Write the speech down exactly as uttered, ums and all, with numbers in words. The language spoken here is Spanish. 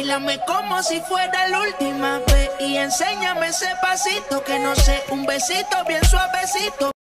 Báilame como si fuera la última vez y enséñame ese pasito que no sé, un besito bien suavecito.